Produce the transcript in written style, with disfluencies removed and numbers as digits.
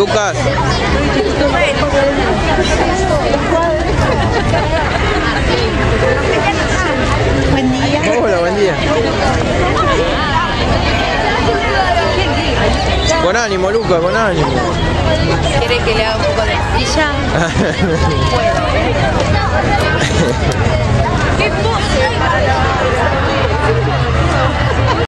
Lucas. Buen día. Hola, buen día. Con ánimo, Lucas, con ánimo. ¿Quiere que le haga un poco de silla? Puedo. ¿Qué pose?